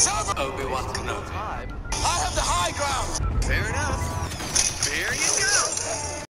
Obi-Wan Kenobi. I have the high ground. Fair enough. Here you go.